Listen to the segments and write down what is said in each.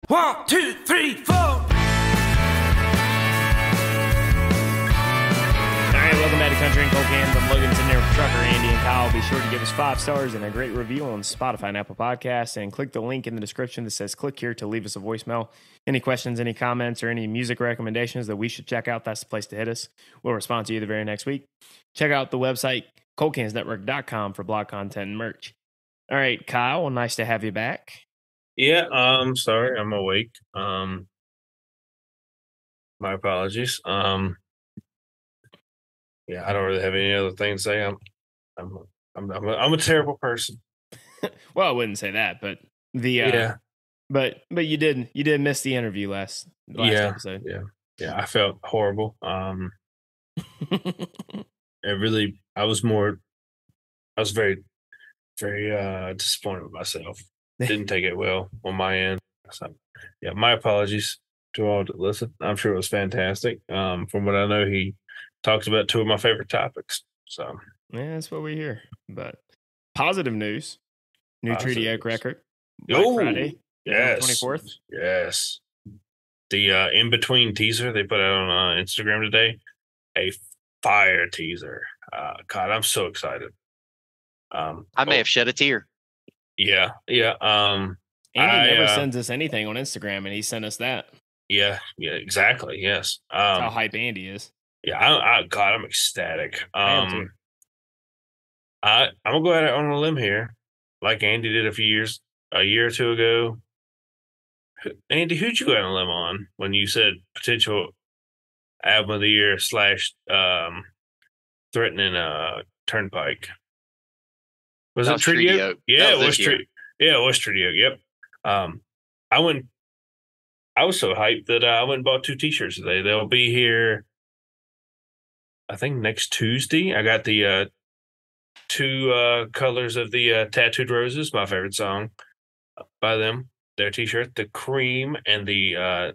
1, 2, 3, 4. All right, welcome back to Country and Cold Cans. I'm Logan, sitting here with Trucker Andy and Kyle. Be sure to give us 5 stars and a great review on Spotify and Apple Podcasts, and click the link in the description that says click here to leave us a voicemail. Any questions, any comments, or any music recommendations that we should check out, that's the place to hit us. We'll respond to you the very next week. Check out the website, coldcansnetwork.com, for blog content and merch. All right, Kyle, well, nice to have you back. Yeah, sorry, I'm awake. My apologies. Yeah, I don't really have any other thing to say. I'm a terrible person. Well, I wouldn't say that, but but you did miss the interview last episode. Yeah, I felt horrible. I was very, very disappointed with myself. Didn't take it well on my end. So, yeah, my apologies to all that listen. I'm sure it was fantastic. From what I know, he talks about 2 of my favorite topics. So yeah, that's what we hear. But positive news: new Treaty Oak record. Black Friday, yes, 24th. Yes, the in between teaser they put out on Instagram today, a fire teaser. God, I'm so excited. I may have shed a tear. Yeah. Andy never sends us anything on Instagram, and he sent us that. Yeah, exactly. Yes. That's how hype Andy is. Yeah, God, I'm ecstatic. I am too. I'm gonna go out on a limb here, like Andy did a year or two ago. Andy, who'd you go out on a limb on when you said potential album of the year / threatening Turnpike? Was it Treaty Oak? Yeah, it was Treaty. Yeah, it was Treaty Oak. Yep. I was so hyped that I went and bought 2 T-shirts today. They'll be here, I think, next Tuesday. I got the 2 colors of the Tattooed Roses, my favorite song by them. Their T-shirt, the cream and the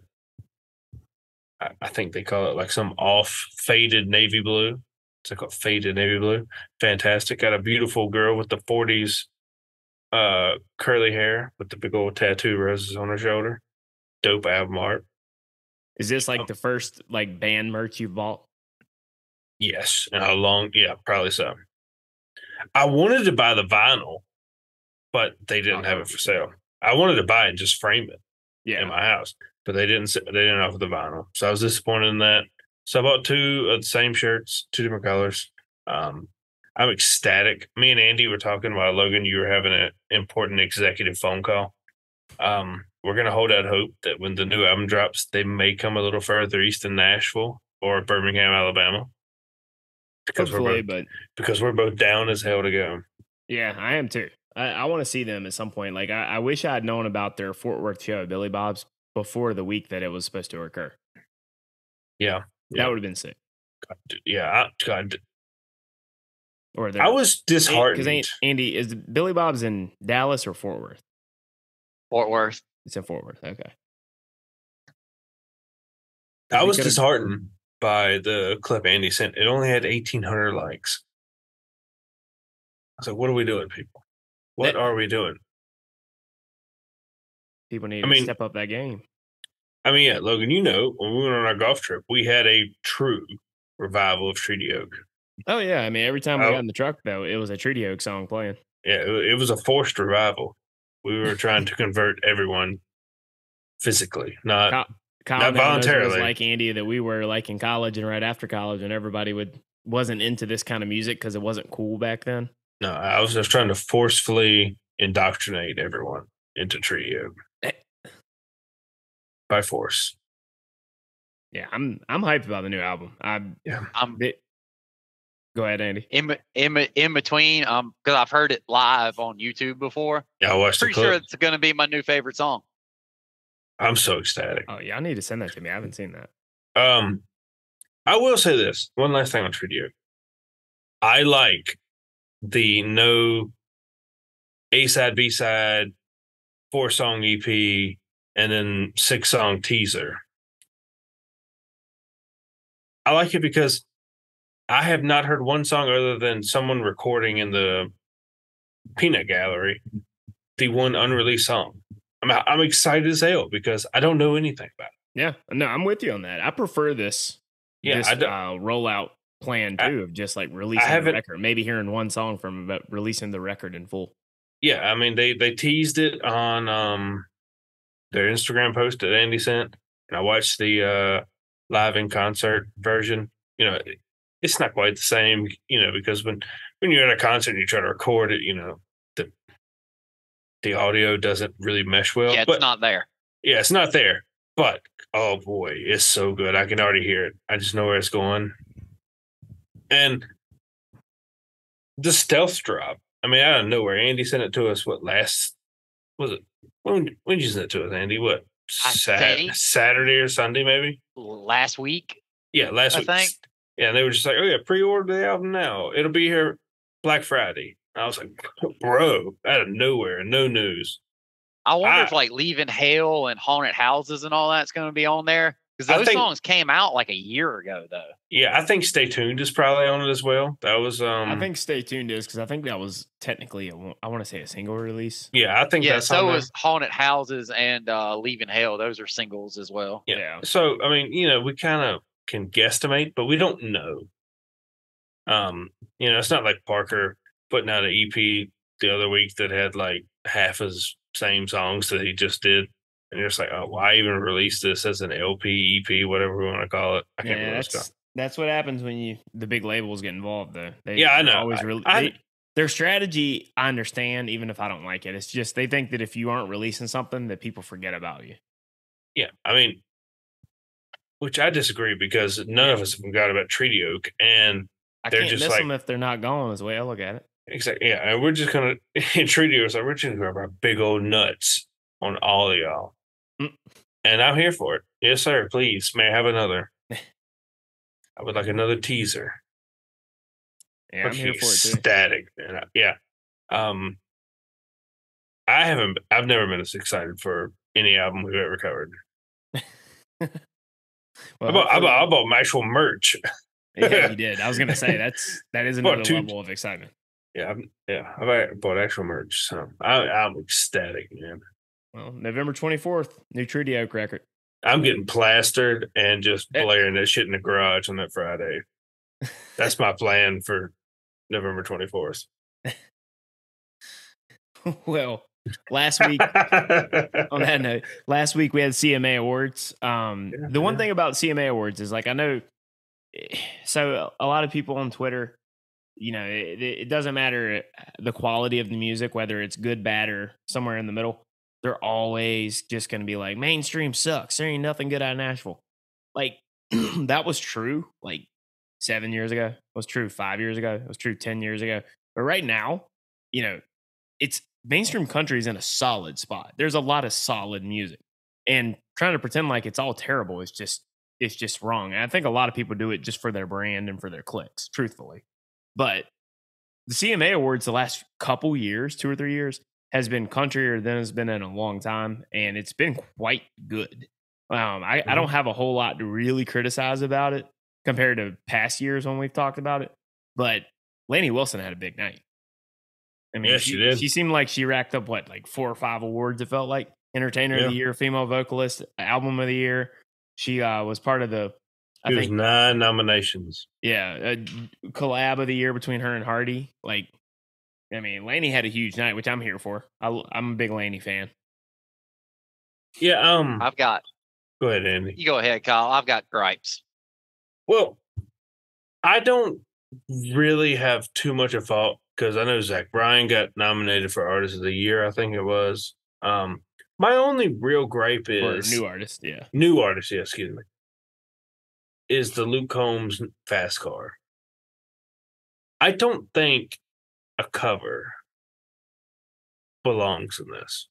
I think they call it like some off faded navy blue. It's like a faded navy blue. Fantastic. Got a beautiful girl with the 40s curly hair with the big old tattoo roses on her shoulder. Dope album art. Is this like the first like band merch you've bought? Yes. And how long? Yeah, probably so. I wanted to buy the vinyl, but they didn't have it for sale. I wanted to buy it and just frame it in my house, but they didn't offer the vinyl. So I was disappointed in that. So I bought 2 of the same shirts, 2 different colors. I'm ecstatic. Me and Andy were talking while Logan, you were having an important executive phone call. We're going to hold out hope that when the new album drops, they may come a little further east in Nashville or Birmingham, Alabama. Because we're both down as hell to go. Yeah, I am too. I want to see them at some point. Like I wish I had known about their Fort Worth show at Billy Bob's before the week that it was supposed to occur. Yeah. That would have been sick. God. Or I was disheartened. Because Andy, is Billy Bob's in Dallas or Fort Worth? Fort Worth. It's in Fort Worth. Okay. I was disheartened by the clip Andy sent. It only had 1,800 likes. I was like, what are we doing, people? What are we doing? People need to step up that game. I mean, yeah, Logan, when we went on our golf trip, we had a true revival of Treaty Oak. Oh, yeah. I mean, every time we got in the truck, though, it was a Treaty Oak song playing. Yeah, it was a forced revival. We were trying to convert everyone physically, not voluntarily. It was like Andy that we were like in college and right after college, and everybody wasn't into this kind of music because it wasn't cool back then. No, I was just trying to forcefully indoctrinate everyone into Treaty Oak by force. Yeah, I'm hyped about the new album. Go ahead, Andy. In between, because I've heard it live on YouTube before. Yeah, I watched the clip. Pretty sure it's going to be my new favorite song. I'm so ecstatic. Oh yeah, I need to send that to me. I haven't seen that. I will say this one last thing on Treaty Oak. I like the no A-side, B-side, 4-song EP, and then 6-song teaser. I like it because I have not heard one song other than someone recording in the peanut gallery, the one unreleased song. I'm excited as hell because I don't know anything about it. Yeah, no, I'm with you on that. I prefer this rollout plan too of just like releasing the record, maybe hearing one song from him, but releasing the record in full. Yeah, I mean they teased it on their Instagram post that Andy sent, and I watched the live in concert version. You know, it's not quite the same, you know, because when you're at a concert and you try to record it, you know, the audio doesn't really mesh well. Yeah, it's not there. Yeah, it's not there. But oh boy, it's so good. I can already hear it. I just know where it's going. And the stealth drop. I mean, out of nowhere, Andy sent it to us. What last was it? When did you send it to us, Andy? What Saturday or Sunday, maybe? Last week. Yeah, last week. I think. Yeah, and they were just like, "Oh yeah, pre-order the album now. It'll be here Black Friday." And I was like, "Bro, out of nowhere, no news." I wonder if like Leaving Hell and Haunted Houses and all that's going to be on there, because those songs came out like a year ago, though. Yeah, I think Stay Tuned is probably on it as well. That was I think Stay Tuned is, because I think that was technically I want to say a single release. Yeah, I think that's so was Haunted Houses and Leaving Hell. Those are singles as well. Yeah. So I mean, you know, we kind of can guesstimate, but we don't know. You know, it's not like Parker putting out an EP the other week that had like half his same songs that he just did. And you're just like, oh, why even release this as an LP, EP, whatever we want to call it? I can't remember. That's what happens when the big labels get involved, though. I know. Always their strategy, I understand, even if I don't like it. It's just they think that if you aren't releasing something, that people forget about you. Yeah, I mean, which I disagree, because none of us have forgot about Treaty Oak, and they're can't just miss like them if they're not gone. Is the way I look at it. Exactly. Yeah, and we're just gonna in Treaty Oak, we're just gonna grab our big old nuts on all of y'all. And I'm here for it. Yes, sir. Please, may I have another? I would like another teaser. Yeah, I'm here for it too. Static, man. Yeah. I've never been this excited for any album we've ever covered. Well, I bought my actual merch. Yeah, you did. I was gonna say that is another level of excitement. Yeah, I bought actual merch, so I'm ecstatic, man. Well, November 24th, new Treaty Oak record. I'm getting plastered and just blaring that shit in the garage on that Friday. That's my plan for November 24th. Well, last week, on that note, last week we had CMA Awards. The one thing about CMA Awards is, like, I know, so a lot of people on Twitter, you know, it doesn't matter the quality of the music, whether it's good, bad, or somewhere in the middle. They're always just going to be like, mainstream sucks. There ain't nothing good out of Nashville. Like, that was true like 7 years ago. It was true 5 years ago. It was true 10 years ago. But right now, you know, it's mainstream country is in a solid spot. There's a lot of solid music. And trying to pretend like it's all terrible is just wrong. And I think a lot of people do it just for their brand and for their clicks, truthfully. But the CMA Awards the last couple years, 2 or 3 years, has been countryer than it's been in a long time, and it's been quite good. I don't have a whole lot to really criticize about it compared to past years when we've talked about it, but Lainey Wilson had a big night. I mean, she did. She seemed like she racked up, like 4 or 5 awards, it felt like. Entertainer of the Year, Female Vocalist, Album of the Year. She was part of the... I think 9 nominations. Yeah, collab of the year between her and Hardy. Like, I mean, Lainey had a huge night, which I'm here for. I'm a big Lainey fan. Yeah, Go ahead, Andy. You go ahead, Kyle. I've got gripes. Well, I don't really have too much of fault, because I know Zach Bryan got nominated for Artist of the Year, I think it was. My only real gripe is... Or new artist, yeah. New artist, yeah, excuse me. Is the Luke Combs Fast Car. I don't think a cover belongs in this.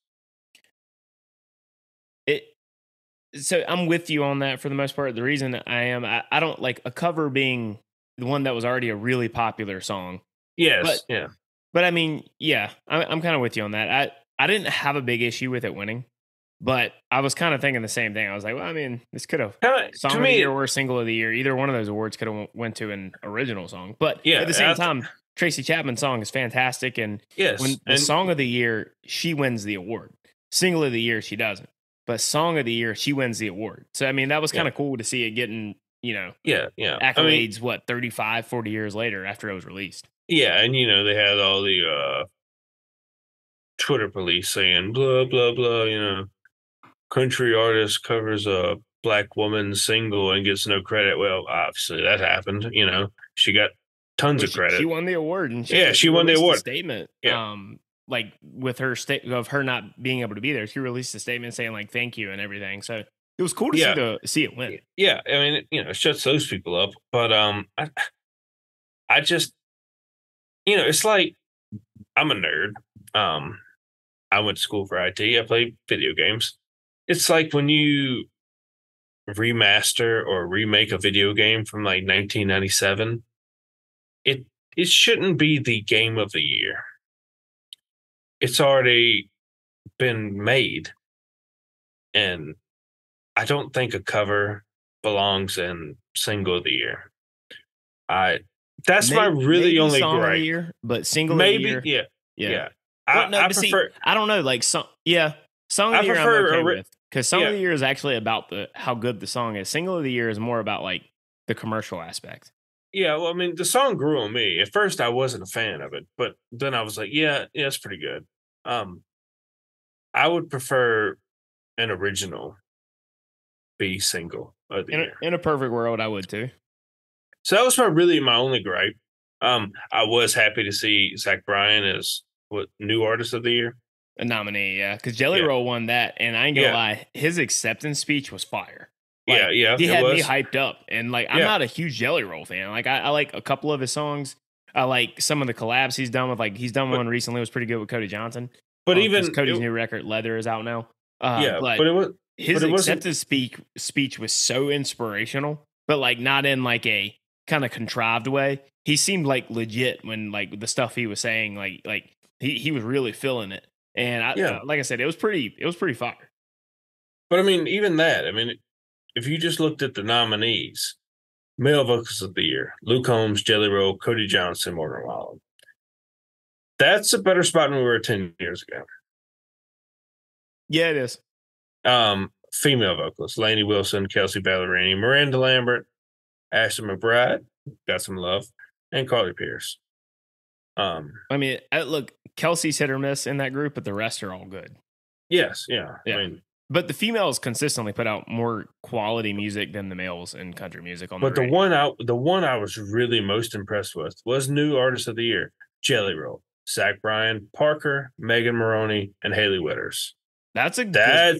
So I'm with you on that for the most part. The reason I don't like a cover being the one that was already a really popular song. Yes, But I mean, yeah, I'm kind of with you on that. I didn't have a big issue with it winning, but I was kind of thinking the same thing. I was like, well, I mean, this could have song of the year or single of the year. Either one of those awards could have went to an original song. But at the same time, Tracy Chapman's song is fantastic, and when the song of the year, she wins the award. Single of the year, she doesn't. But song of the year, she wins the award. So, I mean, that was kind of cool to see it getting, accolades, 35, 40 years later after it was released. Yeah, and, they had all the Twitter police saying, blah, blah, blah, country artist covers a black woman single and gets no credit. Well, obviously that happened, She got tons of credit. She won the award. And she won the award. Statement. Yeah. With her of her not being able to be there, she released a statement saying like thank you and everything. So it was cool to see it win. Yeah, I mean, it shuts those people up. But I just, it's like I'm a nerd. I went to school for IT. I played video games. It's like when you remaster or remake a video game from like 1997, it shouldn't be the game of the year. It's already been made, and I don't think a cover belongs in single of the year. That's my really only song gripe. Of the year, but single of the year, yeah. I prefer. I don't know, like song of the year. I'm okay with, because song of the year is actually about how good the song is. Single of the year is more about like the commercial aspect. Yeah, well, I mean, the song grew on me. At first, I wasn't a fan of it, but then I was like, yeah, it's pretty good. I would prefer an original be single of the year. In a perfect world, I would too. So that was my only gripe. I was happy to see Zach Bryan as new artist of the year. A nominee, yeah, because Jelly Roll won that, and I ain't gonna lie, his acceptance speech was fire. Like, he had me hyped up, and like I'm not a huge Jelly Roll fan. Like I like a couple of his songs. I like some of the collabs he's done with. Like he's done one recently, was pretty good with Cody Johnson. But even Cody's new record Leather is out now. His acceptance speech was so inspirational, but like not in like a kind of contrived way. He seemed like legit when like the stuff he was saying, like he was really feeling it. And like I said, it was pretty fire. But I mean, even that, if you just looked at the nominees, male vocals of the year, Luke Combs, Jelly Roll, Cody Johnson, Morgan Wallen. That's a better spot than we were 10 years ago. Yeah, it is. Female vocalists, Lainey Wilson, Kelsey Ballerini, Miranda Lambert, Ashley McBride, got some love, and Carly Pierce. Look, Kelsey's hit or miss in that group, but the rest are all good. Yes, yeah. But the females consistently put out more quality music than the males in country music. The one I was really most impressed with was new artist of the year, Jelly Roll, Zach Bryan, Parker, Megan Maroney, and Haley Witters. That's right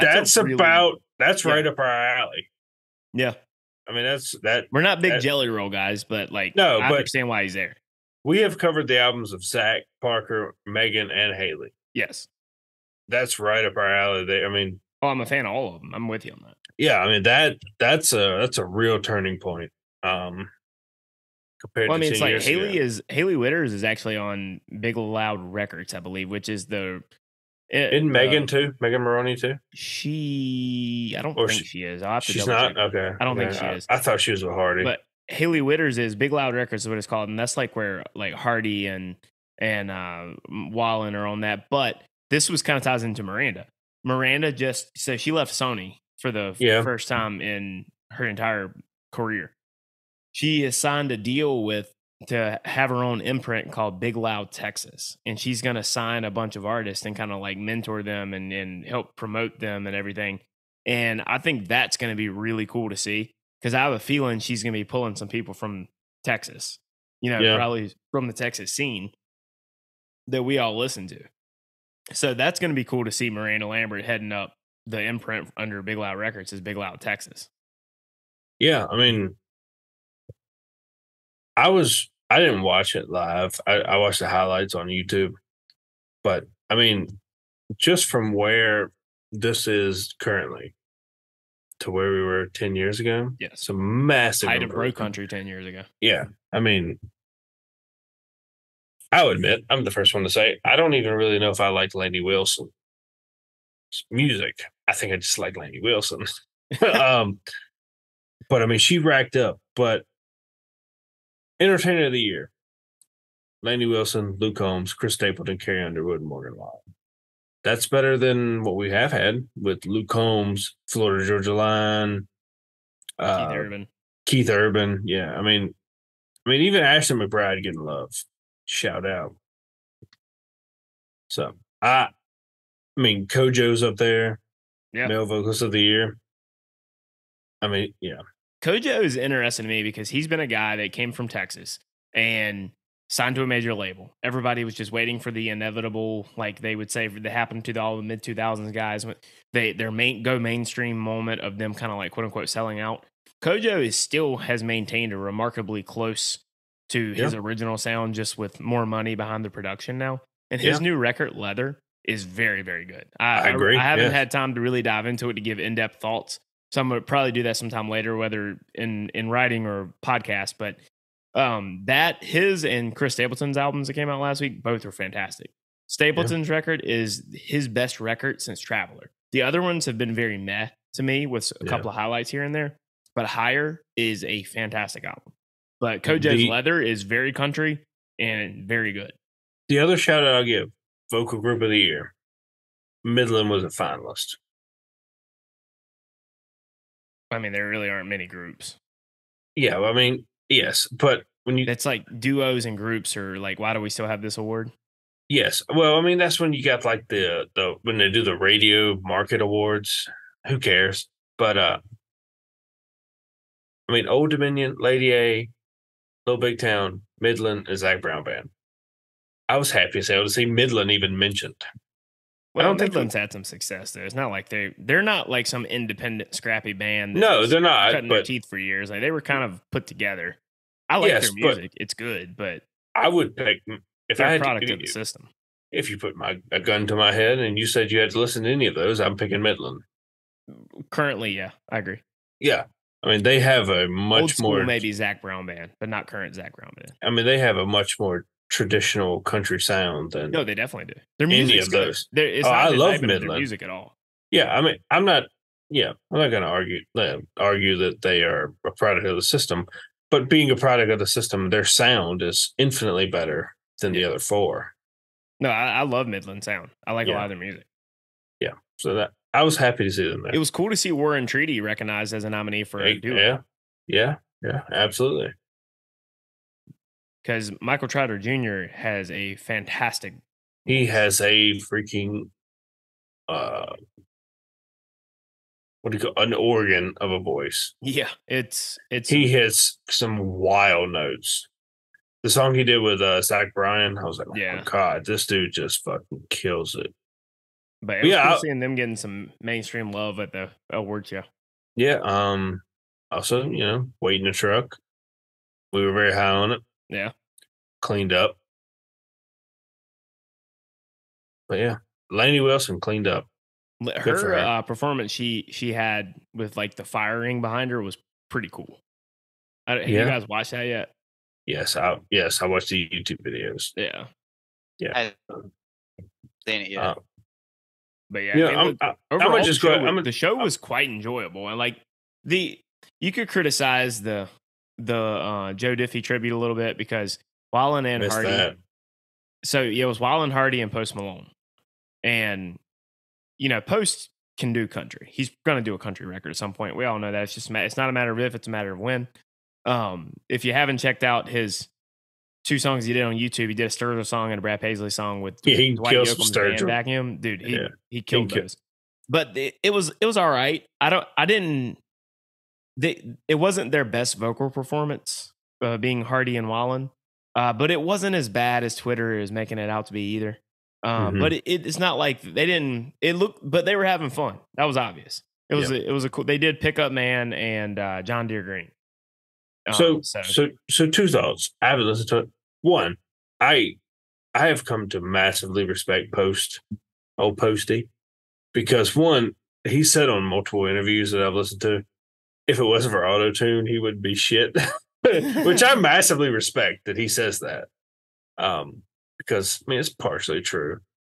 up our alley. Yeah. That we're not big Jelly Roll guys, but I understand why he's there. We have covered the albums of Zach, Parker, Megan, and Haley. Yes. That's right up our alley. I'm a fan of all of them. I'm with you on that. Yeah, that's a real turning point. Compared to 10 years ago. Haley Witters is actually on Big Loud Records, I believe, which is the Isn't Megan too? Megan Maroney too? I don't think she is. I'll have to she's not? Okay. I don't think she is. I thought she was with Hardy. But Haley Witters is Big Loud Records is what it's called, and that's like where like Hardy and Wallen are on that. But this was kind of ties into Miranda. Miranda she left Sony for the first time in her entire career. She has signed a deal to have her own imprint called Big Loud Texas, and she's going to sign a bunch of artists and kind of like mentor them and help promote them and everything. And I think that's going to be really cool to see, because I have a feeling she's going to be pulling some people from Texas, probably from the Texas scene that we all listen to. So that's going to be cool to see Miranda Lambert heading up the imprint under Big Loud Records as Big Loud Texas. Yeah, I didn't watch it live. I watched the highlights on YouTube. But just from where this is currently to where we were 10 years ago, it's a massive height of Bro Country 10 years ago. Yeah. I'll admit, I'm the first one to say, I don't even really know if I like Lainey Wilson's music. I think I just like Lainey Wilson. But she racked up. But Entertainer of the Year, Lainey Wilson, Luke Combs, Chris Stapleton, Carrie Underwood, and Morgan Wallen. That's better than what we have had with Luke Combs, Florida Georgia Line, Keith Urban. Yeah, I mean, even Ashton McBride getting love. Shout out. So I mean, Kojo's up there. Yeah, male vocalist of the year. I mean, yeah. Kojo is interesting to me because he's been a guy that came from Texas and signed to a major label. Everybody was just waiting for the inevitable, like they would say, that happened to all the mid 2000s guys. Their mainstream moment of them kind of like quote unquote selling out. Kojo still has maintained a remarkably close to his original sound, just with more money behind the production now. And his new record, Leather, is very, very good. I agree. I haven't had time to really dive into it to give in-depth thoughts. So I'm going to probably do that sometime later, whether in writing or podcast. But that his and Chris Stapleton's albums that came out last week, both are fantastic. Stapleton's record is his best record since Traveler. The other ones have been very meh to me, with a couple of highlights here and there. But Higher is a fantastic album. But Kojo's Leather is very country and very good. The other shout out I'll give, Vocal Group of the Year, Midland was a finalist. I mean, there really aren't many groups. Yeah, I mean, yes, but when you... It's like duos and groups are like, why do we still have this award? Yes. Well, I mean, that's when you got like the when they do the radio market awards. Who cares? But I mean, Old Dominion, Lady A, Little Big Town, Midland, and Zac Brown Band. I was happy as hell to see Midland even mentioned. Well, I don't think Midland's had some success there. It's not like they're not like some independent scrappy band. No, they're not. Cutting their teeth for years. Like, they were kind of put together. I like their music; it's good, but I would pick if I had product of the system. If you put a gun to my head and you said you had to listen to any of those, I'm picking Midland. Currently, yeah, I agree. Yeah, I mean they have a much old school more maybe Zac Brown Band, but not current Zac Brown Band. I mean they have a much more traditional country sound than no, they definitely do. Their music is good. I love Midland their music at all. Yeah, I mean I'm not going to argue that they are a product of the system, but being a product of the system, their sound is infinitely better than the other four. No, I love Midland sound. I like a lot of their music. Yeah, so that I was happy to see them there. It was cool to see War and Treaty recognized as a nominee for a duo. Yeah, absolutely. Because Michael Trotter Jr. has a fantastic. He has a freaking what do you call an organ of a voice? Yeah, it's he hits some wild notes. The song he did with Zach Bryan, I was like, oh my God, this dude just fucking kills it. But it was cool seeing them getting some mainstream love at the award show. Yeah. Also, Wait in the Truck. We were very high on it. Yeah. Cleaned up. But yeah, Lainey Wilson cleaned up. Her performance she had with like the firing behind her was pretty cool. Have you guys watched that yet? Yes, I watched the YouTube videos. Yeah. I seen it yet. But yeah, overall, the show was quite enjoyable, and like you could criticize the Joe Diffie tribute a little bit because Wallen and Hardy. That. So it was Wallen, Hardy, and Post Malone, and Post can do country. He's going to do a country record at some point. We all know that. It's not a matter of if, it's a matter of when. If you haven't checked out his 2 songs he did on YouTube, he did a Sturgill song and a Brad Paisley song with he Dwight Yoakam's band backing him. Dude, he killed those. But it was all right. It wasn't their best vocal performance, being Hardy and Wallen. But it wasn't as bad as Twitter is making it out to be either. But it's not like they didn't. It looked, but they were having fun. That was obvious. It was a cool. They did Pickup Man and John Deere Green. So 2 thoughts. I haven't listened to it. One, I have come to massively respect Posty, because one, he said on multiple interviews that I've listened to, if it wasn't for auto-tune, he would be shit. Which I massively respect that he says that. Because it's partially true.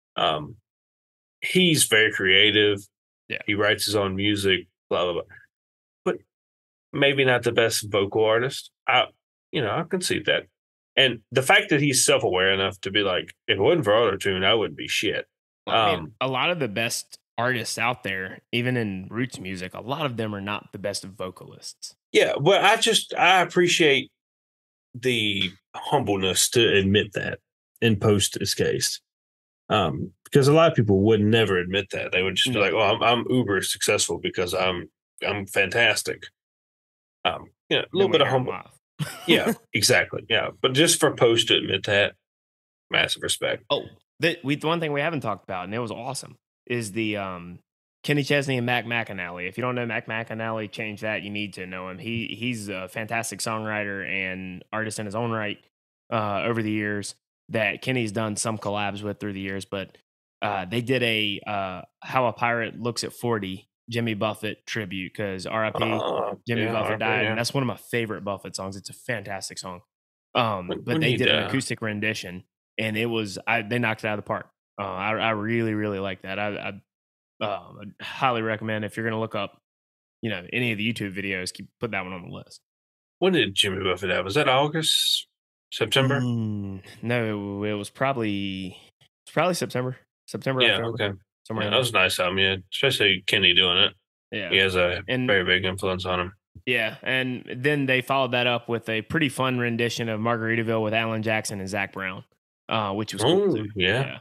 He's very creative. Yeah. He writes his own music, blah, blah, blah. But maybe not the best vocal artist. I can see that. And the fact that he's self-aware enough to be like, if it wasn't for auto-tune, I wouldn't be shit. I mean, a lot of the best artists out there, even in roots music, a lot of them are not the best vocalists. Yeah, well, I appreciate the humbleness to admit that in Post's case. Because a lot of people would never admit that. They would just be like, "Oh, I'm uber successful because I'm fantastic." A little bit of humble. Yeah, exactly. Yeah, but just for Post to admit that, massive respect. Oh, the one thing we haven't talked about, and it was awesome, is the Kenny Chesney and Mac McAnally. If you don't know Mac McAnally, change that. You need to know him. He's a fantastic songwriter and artist in his own right over the years that Kenny's done some collabs with through the years. But they did a How a Pirate Looks at 40 Jimmy Buffett tribute because RIP Jimmy Buffett died. And that's one of my favorite Buffett songs. It's a fantastic song. But they did an acoustic rendition and it was, they knocked it out of the park. I really, really like that. I highly recommend if you're going to look up, any of the YouTube videos, put that one on the list. When did Jimmy Buffett die? Was that August, September? No, it was probably September. Yeah, October, okay. That was nice of him, yeah. Especially Kenny doing it. Yeah, he has a very big influence on him. Yeah, and then they followed that up with a pretty fun rendition of Margaritaville with Alan Jackson and Zach Brown, which was cool too. Yeah.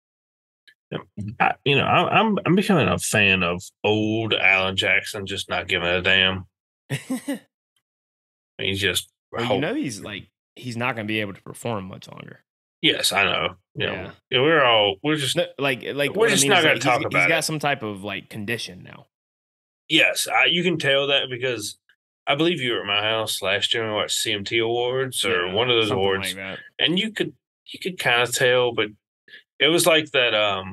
I'm becoming a fan of old Alan Jackson, just not giving a damn. He's just he's not going to be able to perform much longer. Yes, I know. We're just not going to talk about it. He's got some type of condition now. Yes, you can tell that because I believe you were at my house last year and watched CMT Awards or one of those awards, like and you could kind of tell, but it was like that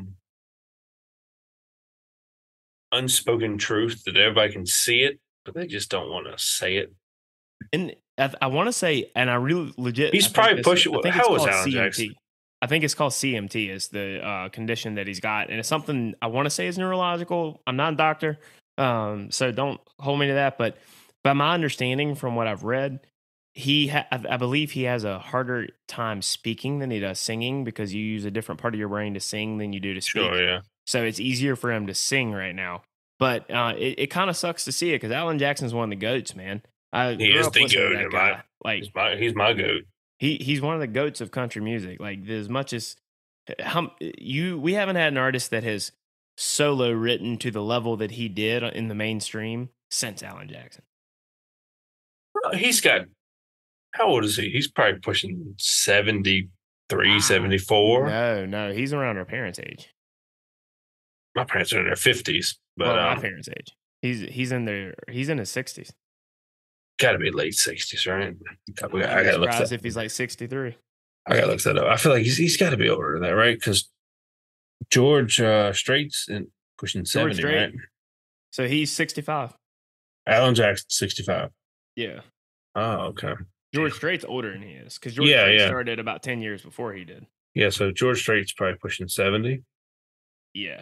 unspoken truth that everybody can see it, but they just don't want to say it. And I want to say, and I really legit, he's probably pushing. How was Alan Jackson? I think it's called CMT is the condition that he's got, and it's something I want to say is neurological. I'm not a doctor, so don't hold me to that. But by my understanding, from what I've read, I believe he has a harder time speaking than he does singing because you use a different part of your brain to sing than you do to speak. Sure, yeah. So it's easier for him to sing right now. But it kind of sucks to see it because Alan Jackson's one of the GOATs, man. He is the GOAT. He's my GOAT. He's one of the GOATs of country music. Like as much as we haven't had an artist that has solo written to the level that he did in the mainstream since Alan Jackson. He's got, how old is he? He's probably pushing 73, 74. No, he's around our parents' age. My parents are in their 50s, but my parents' age. He's in his 60s. Got to be late 60s, right? I gotta look that. If he's like 63. I gotta look that up. I feel like he's got to be older than that, right? Because George Strait's pushing 70, right? So he's 65. Alan Jackson 65. Yeah. Oh, okay. George Strait's older than he is because George Strait started about 10 years before he did. Yeah, so George Strait's probably pushing 70. Yeah.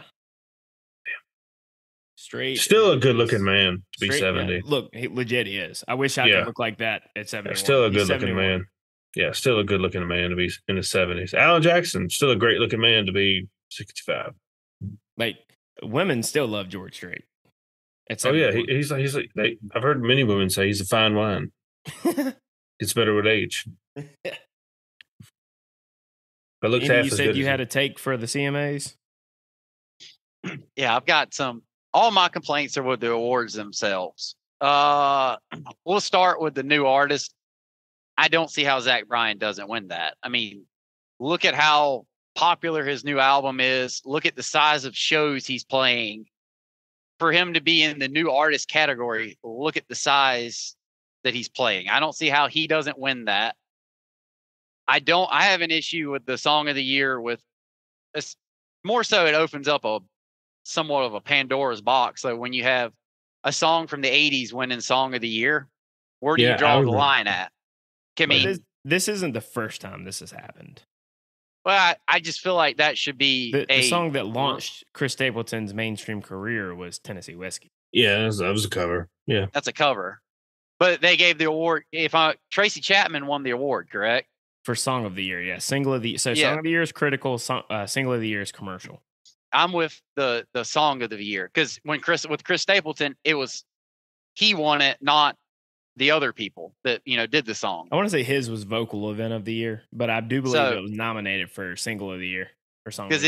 Strait. Still a good-looking man to be 70. Yeah. Look, he is. I wish I could look like that at 71. Still a good-looking man. Yeah, still a good-looking man to be in his 70s. Alan Jackson, still a great-looking man to be 65. Like, women still love George Strait. Oh, yeah. He's I've heard many women say he's a fine wine. It's better with age. But looks half as good. You said you had a take for the CMAs? Yeah, I've got some. All my complaints are with the awards themselves. We'll start with the new artist. I don't see how Zach Bryan doesn't win that. I mean, look at how popular his new album is. Look at the size of shows he's playing. For him to be in the new artist category, look at the size that he's playing. I don't see how he doesn't win that. I have an issue with the song of the year with this. More so it opens up somewhat of a Pandora's box. So when you have a song from the 80s winning song of the year, where do you draw the line at? I mean, this isn't the first time this has happened. Well, I just feel like that should be the song that launched Chris Stapleton's mainstream career was Tennessee Whiskey. Yeah, that was a cover. Yeah, that's a cover. But they gave the award. Tracy Chapman won the award, correct? For Song of the Year, yeah. Single of the Song of the Year is critical. Single of the Year is commercial. I'm with the song of the year, because with Chris Stapleton, he won it, not the other people that did the song. I want to say his was vocal event of the year, but I do believe it was nominated for single of the year or song. Because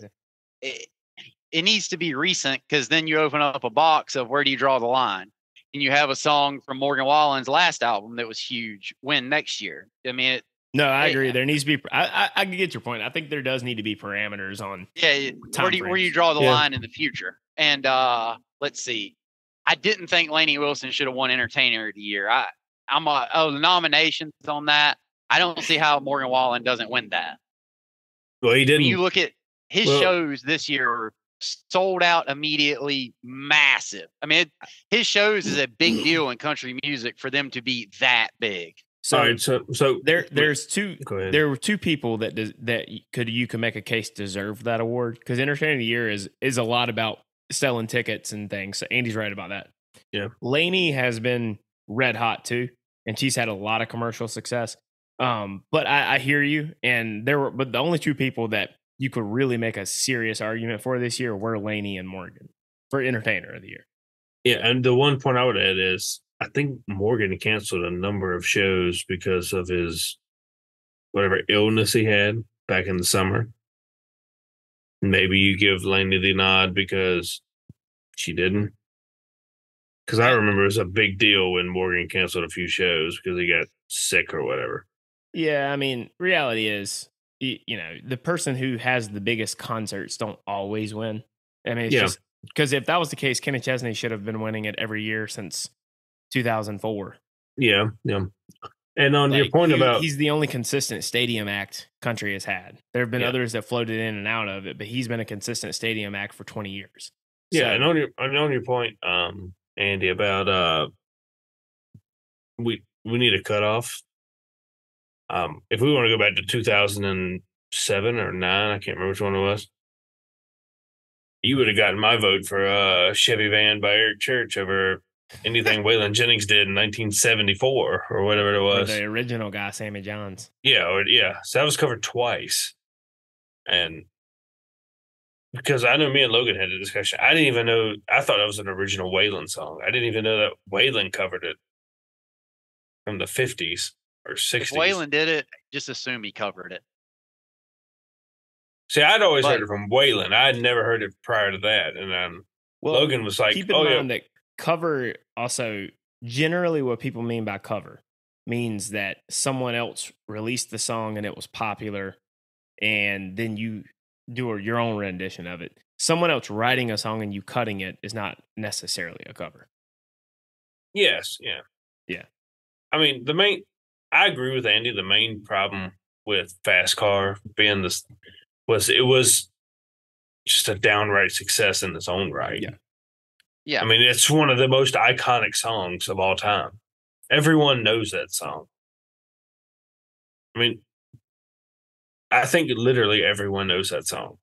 it needs to be recent, because then you open up a box of where do you draw the line, and you have a song from Morgan Wallen's last album that was huge win next year. I mean, no, I agree. There needs to be. I can get your point. I think there does need to be parameters on. Yeah, where you draw the line in the future. And let's see. I didn't think Lainey Wilson should have won Entertainer of the Year. The nominations on that. I don't see how Morgan Wallen doesn't win that. Well, he didn't. When you look at his shows this year, sold out immediately, massive. I mean, his shows is a big deal in country music for them to be that big. So, all right, so there's two. There were two people that you could make a case deserve that award, because Entertainer of the Year is a lot about selling tickets and things. So Andy's right about that. Yeah, Lainey has been red hot too, and she's had a lot of commercial success. But I hear you, and but the only two people that you could really make a serious argument for this year were Lainey and Morgan for Entertainer of the Year. Yeah, and the one point I would add is, I think Morgan canceled a number of shows because of his whatever illness he had back in the summer. Maybe you give Lainey the nod because she didn't. Because I remember it was a big deal when Morgan canceled a few shows because he got sick or whatever. Yeah, I mean, reality is, the person who has the biggest concerts don't always win. I mean, it's just because if that was the case, Kenny Chesney should have been winning it every year since 2004. Yeah. And on your point about, he's the only consistent stadium act country has had. There have been others that floated in and out of it, but he's been a consistent stadium act for 20 years. Yeah, and on your point, Andy, about we need a cutoff. If we want to go back to 2007 or 9, I can't remember which one it was, you would have gotten my vote for Chevy Van by Eric Church over anything Waylon Jennings did in 1974 or whatever it was. Or the original guy, Sammy Johns. Yeah. So that was covered twice. And because I know me and Logan had a discussion, I didn't even know, I thought it was an original Waylon song. I didn't even know that Waylon covered it from the 50s or 60s. If Waylon did it, just assume he covered it. See, I'd always heard it from Waylon. I had never heard it prior to that. And Logan was like, keep in mind that cover also, generally what people mean by cover means that someone else released the song and it was popular, and then you do your own rendition of it. Someone else writing a song and you cutting it is not necessarily a cover. Yes, yeah. I mean, I agree with Andy. The main problem with Fast Car being this was it was just a downright success in its own right. Yeah. I mean, it's one of the most iconic songs of all time. Everyone knows that song. I mean, I think literally everyone knows that song.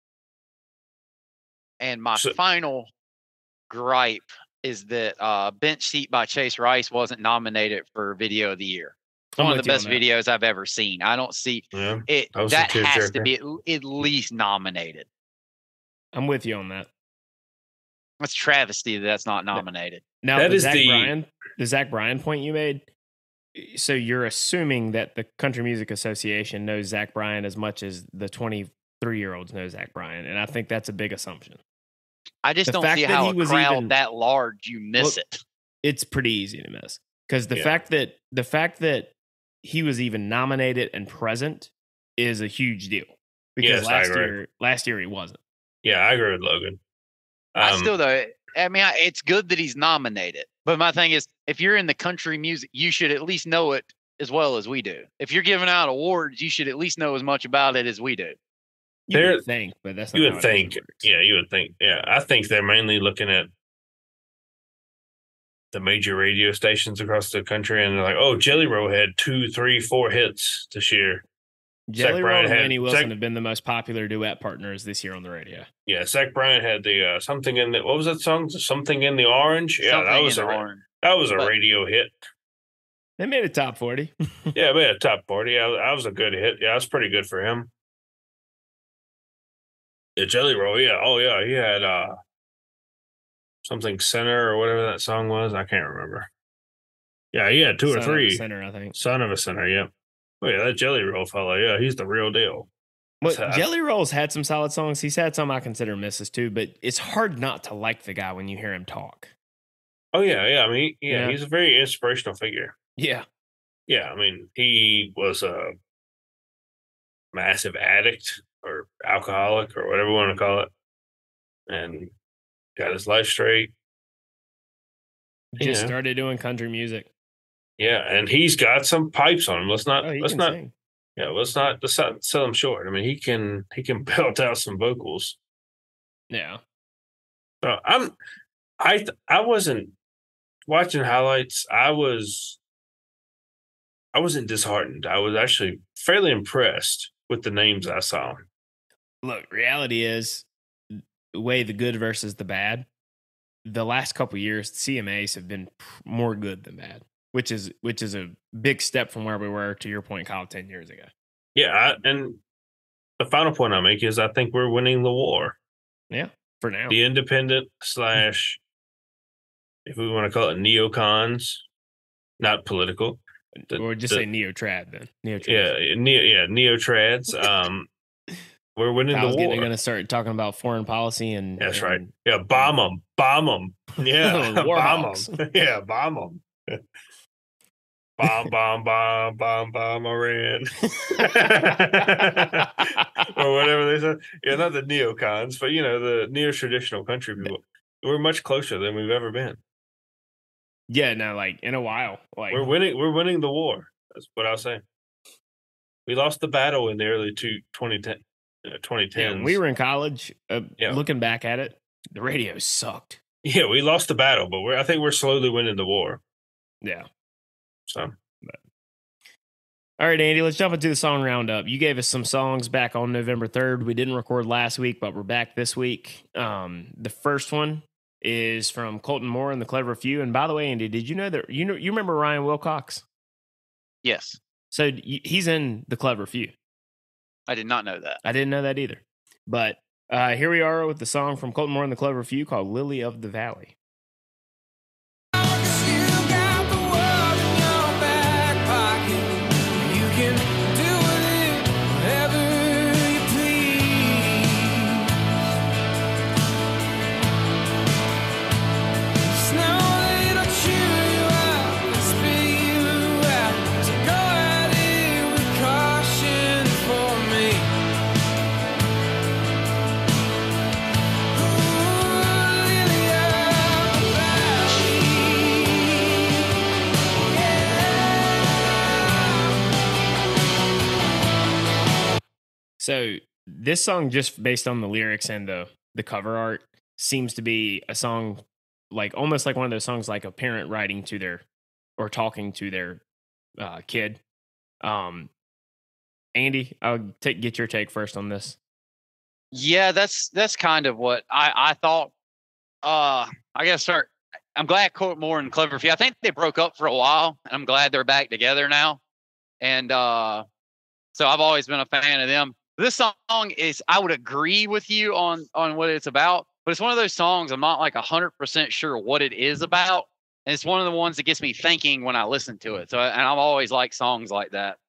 And my final gripe is that Bench Seat by Chase Rice wasn't nominated for Video of the Year. One of the best videos I've ever seen. I don't see it. That has to be at least nominated. I'm with you on that. It's travesty that's not nominated. Now, that is the Zach Bryan point you made. So you're assuming that the Country Music Association knows Zach Bryan as much as the 23-year-olds know Zach Bryan, and I think that's a big assumption. I just don't see how a crowd that large you miss it. It's pretty easy to miss, because the fact that he was even nominated and present is a huge deal. Because last year he wasn't. Yeah, I agree with Logan. It's good that he's nominated. But my thing is, if you're in the country music, you should at least know it as well as we do. If you're giving out awards, you should at least know as much about it as we do. You would think, but that's not you would think. Yeah, you would think. Yeah, I think they're mainly looking at the major radio stations across the country, and they're like, "Oh, Jelly Roll had 2, 3, 4 hits this year." Jelly Roll and Lainey Wilson have been the most popular duet partners this year on the radio. Yeah, Zach Bryan had the something in the, what was that song? Something in the Orange. Yeah, that was a radio hit. They made a top 40. Yeah, made a top 40. That was a good hit. Yeah, that's pretty good for him. Yeah, Jelly Roll. Yeah. Oh yeah. He had something Center or whatever that song was. I can't remember. Yeah, he had two or Son of a three. Sinner, I think. Son of a Center. Yep. Oh yeah, that Jelly Roll fella. Yeah, he's the real deal. But Jelly Roll's had some solid songs. He's had some I consider misses too, but it's hard not to like the guy when you hear him talk. Oh yeah. I mean, he's a very inspirational figure. Yeah. Yeah, I mean, he was a massive addict or alcoholic or whatever you want to call it, and got his life straight. Just started doing country music. Yeah, and he's got some pipes on him. Let's not sing. Yeah, let's not sell him short. I mean, he can belt out some vocals. Yeah. So I wasn't watching highlights. I wasn't disheartened. I was actually fairly impressed with the names I saw. Look, reality is way the good versus the bad. The last couple years, CMAs have been more good than bad, which is a big step from where we were, to your point, Kyle, 10 years ago. Yeah, and the final point I make is I think we're winning the war. Yeah, for now. The independent / if we want to call it neocons, not political. Or just say neo-trad then. Neotrads. We're winning Kyle's the war. Going to start talking about foreign policy and that's right. Yeah, bomb them. Yeah, bomb them. Yeah, bomb them. Bomb Iran. Or whatever they said. Yeah, not the neocons, but the neo-traditional country people. We're much closer than we've ever been. Yeah, no, like in a while. Like we're winning the war. That's what I was saying. We lost the battle in the early 2010s. Yeah, we were in college. Looking back at it, the radio sucked. Yeah, we lost the battle, but I think we're slowly winning the war. Yeah. So. All right, Andy, let's jump into the song roundup. You gave us some songs back on November 3rd. We didn't record last week, but we're back this week. The first one is from Colton Moore and the Clever Few. And by the way, Andy, did you know that you remember Ryan Wilcox? Yes. So he's in the Clever Few. I did not know that. I didn't know that either. But here we are with the song from Colton Moore and the Clever Few called Lily of the Valley. So this song, just based on the lyrics and the cover art, seems to be a song like almost like one of those songs like a parent writing to their or talking to their kid. Andy, I'll get your take first on this. Yeah, that's kind of what I thought. I gotta start. I'm glad Colton Moore and Clever Few. I think they broke up for a while, and I'm glad they're back together now. And so I've always been a fan of them. This song is, I would agree with you on what it's about, but it's one of those songs I'm not like 100% sure what it is about. And it's one of the ones that gets me thinking when I listen to it. So, and I've always liked songs like that.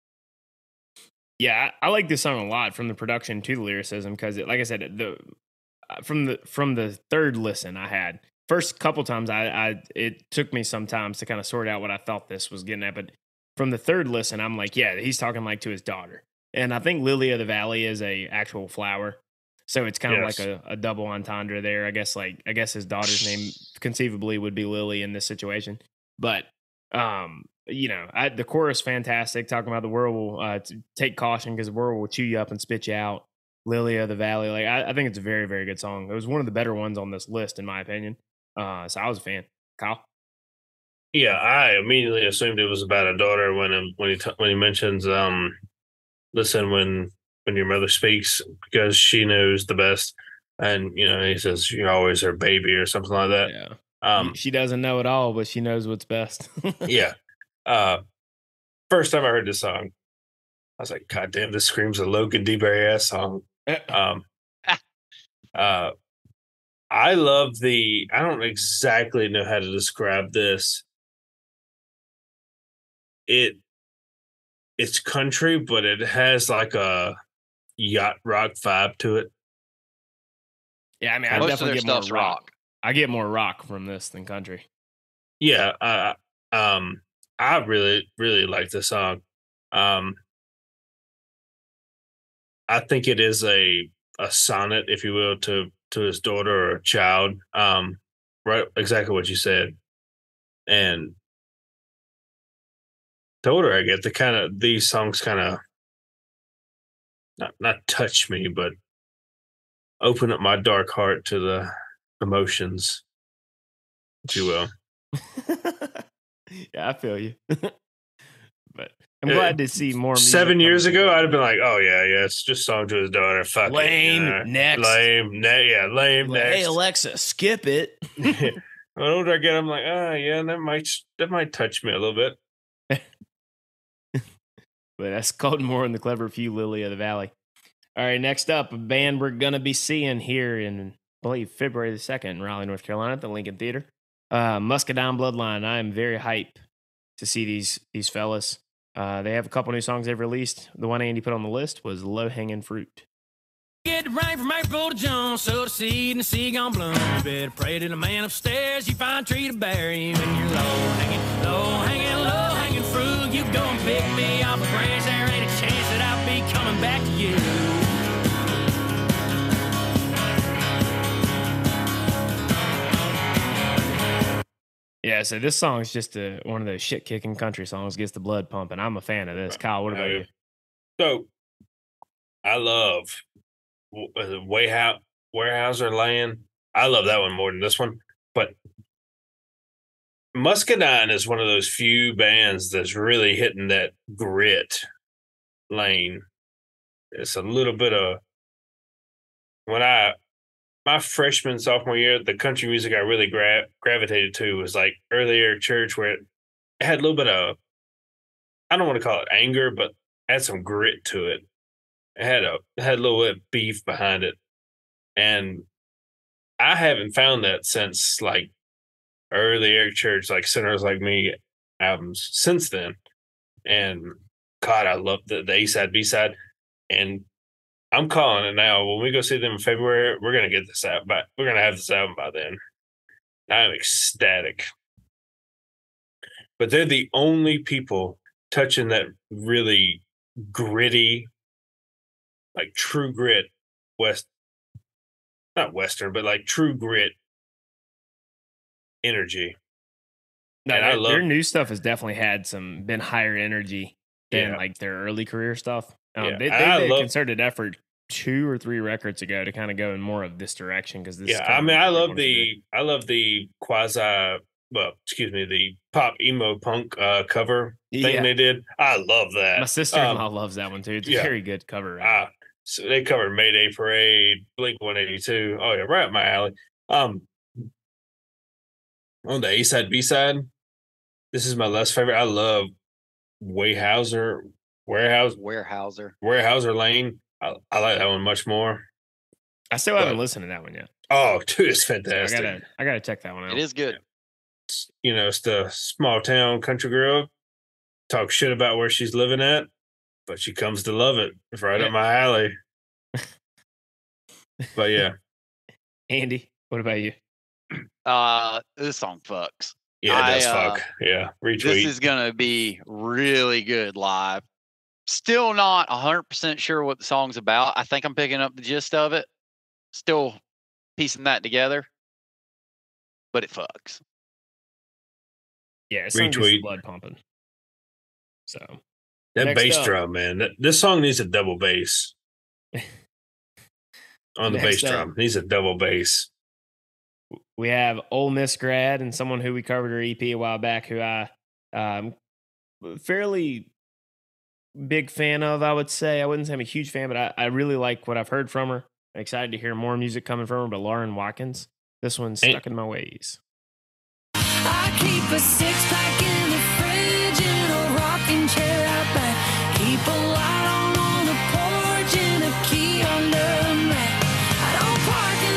Yeah, I like this song a lot, from the production to the lyricism, because like I said, from the third listen I had, first couple times it took me some times to kind of sort out what I thought this was getting at, but from the third listen, I'm like, yeah, he's talking like to his daughter. And I think Lily of the Valley is a actual flower. So it's kind of like a double entendre there. I guess his daughter's name conceivably would be Lily in this situation. But the chorus fantastic, talking about the world will take caution because the world will chew you up and spit you out. Lily of the Valley. Like I think it's a very, very good song. It was one of the better ones on this list, in my opinion. So I was a fan. Kyle? Yeah, I immediately assumed it was about a daughter when he mentions listen when your mother speaks because she knows the best, and he says you're always her baby or something like that. Yeah. She doesn't know it all, but she knows what's best. Yeah. First time I heard this song, I was like, God damn, this screams a Logan DeBerry ass song. I love I don't exactly know how to describe this. It's country, but it has like a yacht rock vibe to it. Yeah, I mean, I Most of definitely their get more stuff's rock. I get more rock from this than country. Yeah, I really, really like the song. I think it is a sonnet, if you will, to his daughter or child. Right, exactly what you said. And told her I get these songs kind of not touch me, but open up my dark heart to the emotions, if you will. Yeah, I feel you. But I'm glad to see more music 7 years coming from ago, I'd country. have been like, "Oh yeah, it's just song to his daughter. Fuck Lame, it, next. lame, lame, Like, next." hey Alexa, skip it. The older I get, I'm like, yeah, that might touch me a little bit. But that's called more in the clever few, Lily of the Valley. All right, next up, a band we're gonna be seeing here in, I believe, February the 2nd in Raleigh, North Carolina at the Lincoln Theater. Muscadine Bloodline. I am very hyped to see these fellas. They have a couple new songs they've released. The one Andy put on the list was Low Hanging Fruit. Get the rain from April to June, sow the seed and the seed gone bloom. You better pray to the man upstairs, you find a tree to bury him in your low hanging fruit. You go and pick me off a branch, there ain't a chance that I'll be coming back to you. Yeah, so this song is just one of those shit-kicking country songs, gets the blood pumping. I'm a fan of this. Kyle, what about you? So, I love Weyerhaeuser Land. I love that one more than this one. But Muscadine is one of those few bands that's really hitting that grit lane. It's a little bit of my freshman, sophomore year, the country music I really gravitated to was like early Eric Church, where it had a little bit of, I don't want to call it anger, but had some grit to it. It had a little bit of beef behind it. And I haven't found that since like early Eric Church, like Sinners Like Me albums since then. And God, I love the A side, B side. And I'm calling it now. When we go see them in February, we're gonna get this out. But we're gonna have this album by then. I'm ecstatic. But they're the only people touching that really gritty, like true grit, not Western, but like true grit energy. No, and their new stuff has definitely been higher energy than like their early career stuff. They did a concerted effort 2 or 3 records ago to kind of go in more of this direction because this. Yeah, I mean, I love the the pop emo punk cover thing they did. I love that. My sister-in-law loves that one too. It's a very good cover. Right? So they covered Mayday Parade, Blink-182. Oh yeah, right up my alley. On the A side, B side, this is my less favorite. I love Weyerhaeuser Lane. I like that one much more. I still haven't listened to that one yet. Oh, dude, it's fantastic. So I gotta check that one out. It is good. It's the small town country girl. Talk shit about where she's living at, but she comes to love it. It's right up my alley. But yeah. Andy, what about you? This song fucks. Yeah, it does fuck. Yeah, retweet. This is gonna be really good live. Still not 100% sure what the song's about. I think I'm picking up the gist of it. Still piecing that together, but it fucks. Yeah, it's retweet. Blood pumping. So that bass drum, man. This song needs a double bass. On the bass drum, needs a double bass. We have Ole Miss grad and someone who we covered her EP a while back, who I fairly big fan of. I would say I wouldn't say I'm a huge fan, but I really like what I've heard from her. I'm excited to hear more music coming from her. But Lauren Watkins, this one's Stuck in My Ways. I keep a 6-pack in the fridge and a rocking chair out back. Keep a light on the porch and a key under the mat. I don't park in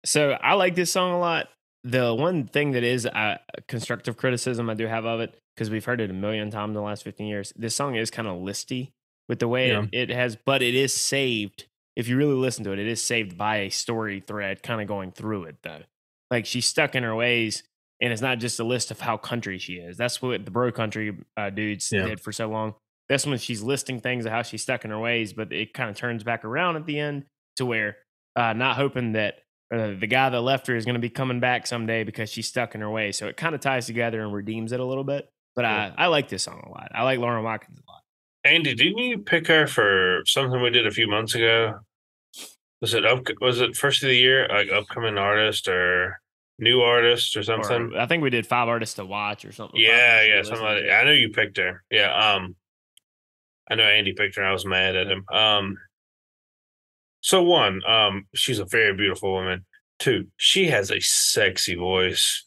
So I like this song a lot. The one thing that is constructive criticism I do have of it, because we've heard it a million times in the last 15 years, this song is kind of listy with the way it has, but it is saved. If you really listen to it, it is saved by a story thread kind of going through it, though. Like, she's stuck in her ways, and it's not just a list of how country she is. That's what the bro country dudes did for so long. That's when she's listing things of how she's stuck in her ways, but it kind of turns back around at the end to where not hoping that the guy that left her is going to be coming back someday because she's stuck in her way. So it kind of ties together and redeems it a little bit. But I like this song a lot. I like Lauren Watkins a lot. Andy, didn't you pick her for something we did a few months ago? Was it first of the year, like upcoming artist or new artist or something? I think we did 5 artists to watch or something. Yeah, something like that. I know you picked her. Yeah, I know Andy picked her. I was mad at him. So one, she's a very beautiful woman. 2, she has a sexy voice.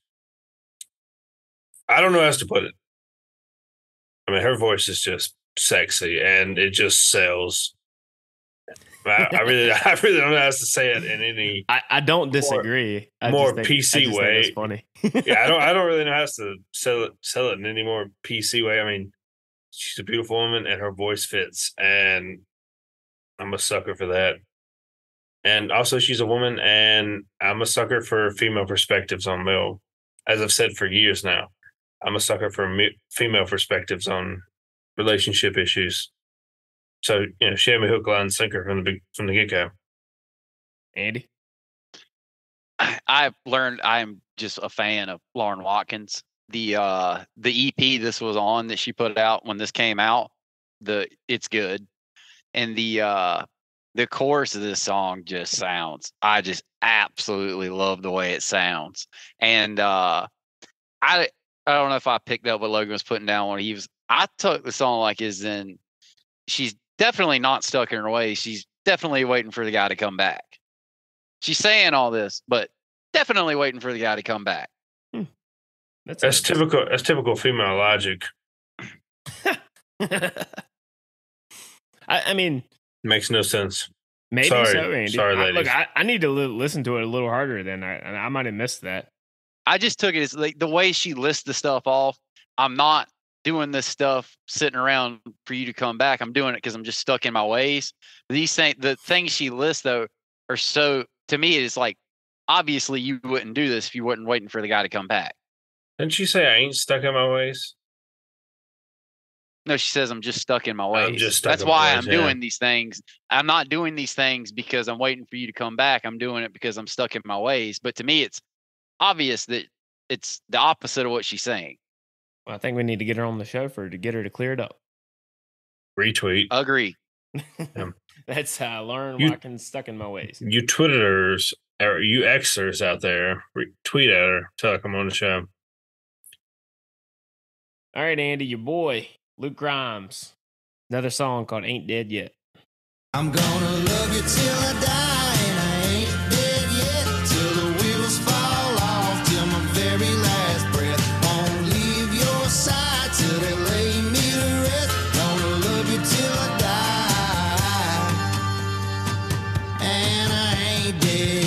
I don't know how else to put it. I mean, her voice is just sexy, and it just sells. I really don't know how else to say it in any. I don't disagree. More PC way. It's funny. Yeah, I don't really know how to sell it in any more PC way. I mean, she's a beautiful woman, and her voice fits, and I'm a sucker for that. And also, she's a woman, and I'm a sucker for female perspectives on male. As I've said for years now, I'm a sucker for female perspectives on relationship issues. So, she had me hook, line, and sinker from the get go. Andy, I've learned I'm just a fan of Lauren Watkins. The EP this was on that she put out when this came out, it's good, and the chorus of this song just sounds. I just absolutely love the way it sounds, and I don't know if I picked up what Logan was putting down when I took the song like is in. She's definitely not stuck in her ways. She's definitely waiting for the guy to come back. She's saying all this, but definitely waiting for the guy to come back. That's typical. That's typical female logic. I mean, makes no sense. Maybe so, Andy. Sorry, ladies. Look, I need to listen to it a little harder. Then I might have missed that. I just took it as like the way she lists the stuff off. I'm not doing this stuff sitting around for you to come back. I'm doing it because I'm just stuck in my ways. The things she lists though are so, to me, it's like, obviously you wouldn't do this if you weren't waiting for the guy to come back. Didn't she say I ain't stuck in my ways? No, she says I'm just stuck in my ways. I'm just stuck That's in my why ways, I'm doing these things. I'm not doing these things because I'm waiting for you to come back. I'm doing it because I'm stuck in my ways. But to me, it's obvious that it's the opposite of what she's saying. Well, I think we need to get her on the show to get her to clear it up. Retweet. Agree. That's Lauren Watkins stuck in my ways. You Twitters or you Xers out there, tweet at her, tell her come on the show. All right, Andy, your boy, Luke Grimes. Another song called Ain't Dead Yet. I'm gonna love you till I die, and I ain't dead yet. Till the wheels fall off, till my very last breath. Won't leave your side till they lay me to rest. Gonna love you till I die, and I ain't dead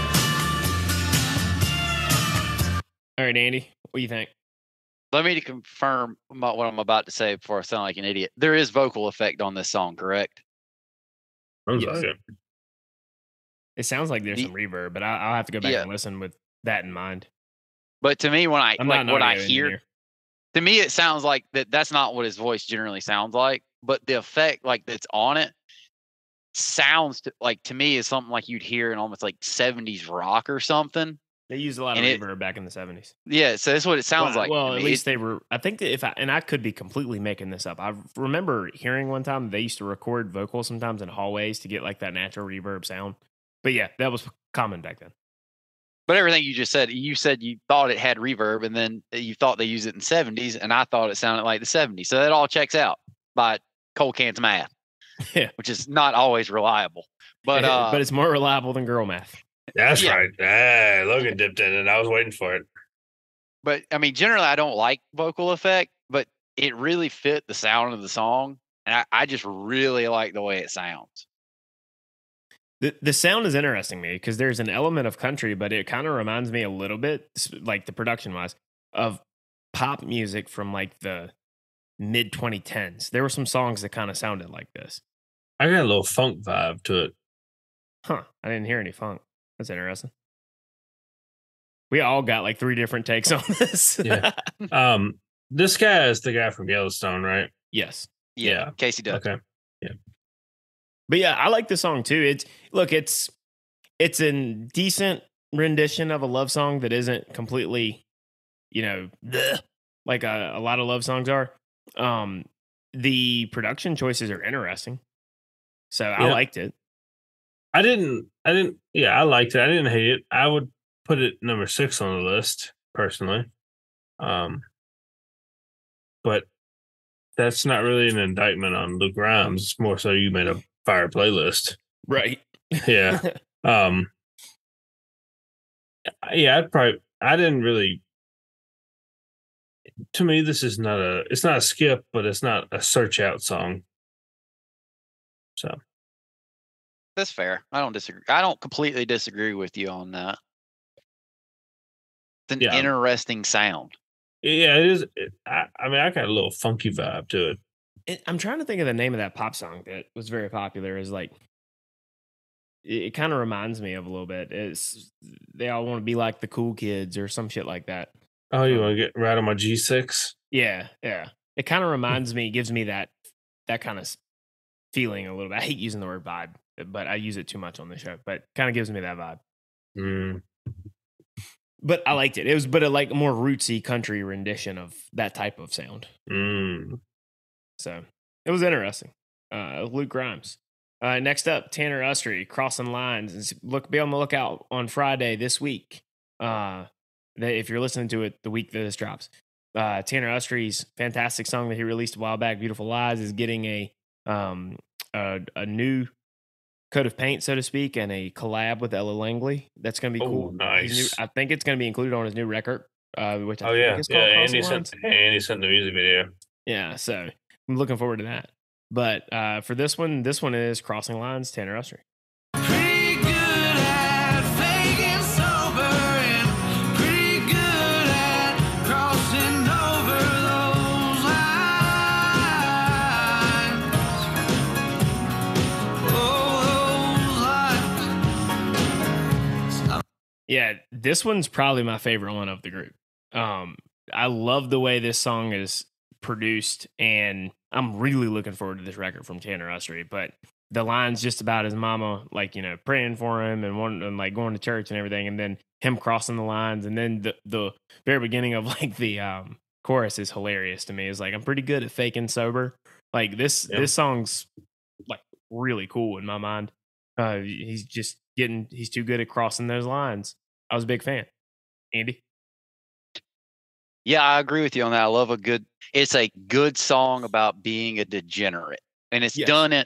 yet. All right, Andy, what do you think? Let me confirm what I'm about to say before I sound like an idiot. There is vocal effect on this song, correct? Yes. It sounds like there's some reverb, but I'll have to go back and listen with that in mind. But to me, when I hear, to me, it sounds like that's not what his voice generally sounds like. But the effect that's on it sounds to me is something like you'd hear in almost like 70s rock or something. They used a lot of reverb back in the 70s. Yeah, so that's what it sounds like. Well, at least they were. I think that and I could be completely making this up. I remember hearing one time they used to record vocals sometimes in hallways to get like that natural reverb sound. But yeah, that was common back then. But everything you said you thought it had reverb, and then you thought they used it in the 70s, and I thought it sounded like the 70s. So that all checks out by Cold Can's math, which is not always reliable. But it's more reliable than girl math. That's right. Logan dipped in and I was waiting for it. But I mean, generally I don't like vocal effect, but it really fit the sound of the song. And I just really like the way it sounds. The sound is interesting to me because there's an element of country, but it kind of reminds me a little bit, like the production wise, of pop music from like the mid 2010s. There were some songs that kind of sounded like this. I got a little funk vibe to it. Huh. I didn't hear any funk. That's interesting. We all got like 3 different takes on this. Yeah. This guy is the guy from Yellowstone, right? Yes. Yeah. Casey does. Okay. Yeah. But yeah, I like the song too. It's a decent rendition of a love song that isn't completely, bleh, like a lot of love songs are. The production choices are interesting. So I liked it. I liked it. I didn't hate it. I would put it number 6 on the list personally. But that's not really an indictment on Luke Grimes. It's more so you made a fire playlist. Right. Yeah. I didn't really, to me, this is it's not a skip, but it's not a search out song. So. That's fair. I don't disagree. I don't completely disagree with you on that. It's an interesting sound. Yeah, it is. I got a little funky vibe to it. I'm trying to think of the name of that pop song that was very popular. Is like, it kind of reminds me of a little bit. They all want to be like the cool kids or some shit like that. Oh, you want to get right on my G6? Yeah. It kind of reminds me, gives me that kind of feeling a little bit. I hate using the word vibe, but I use it too much on the show. But kind of gives me that vibe. Mm. But I liked it. It was a like more rootsy country rendition of that type of sound. Mm. So it was interesting. Luke Grimes. Next up, Tanner Ustry, Crossing Lines. Be on the lookout on Friday this week. If you're listening to it the week that this drops. Tanner Ustry's fantastic song that he released a while back, Beautiful Lies, is getting a new coat of paint, so to speak, and a collab with Ella Langley. That's going to be cool. Nice. I think it's going to be included on his new record, which I think is called Andy sent the music video. Yeah, so I'm looking forward to that. But for this one is Crossing Lines, Tanner Ustry. Pretty good at faking sober and pretty good at crossing over those lines. Oh, those lines. Yeah, this one's probably my favorite one of the group. I love the way this song is produced, and I'm really looking forward to this record from Tanner Ustry. But the line's just about his mama, like, praying for him and like going to church and everything, and then him crossing the lines, and then the very beginning of like the chorus is hilarious to me. It's like, I'm pretty good at faking sober. Like this song's like really cool in my mind. He's too good at crossing those lines. I was a big fan. Andy? Yeah, I agree with you on that. I love it's a good song about being a degenerate. And the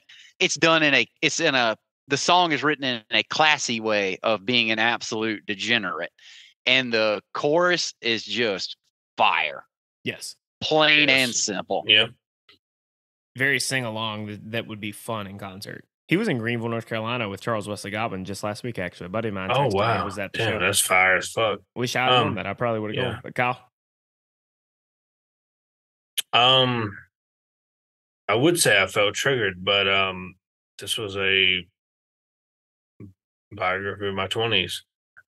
song is written in a classy way of being an absolute degenerate. And the chorus is just fire. Yes. Plain and simple. Yeah. Very sing along that would be fun in concert. He was in Greenville, North Carolina with Charles Wesley Godwin just last week, actually. A buddy of mine. Oh, wow. Was at the Damn, show. that's fire as fuck. Wish I had known that. I probably would have gone. But Kyle? I would say I felt triggered, but this was a biography of my 20s.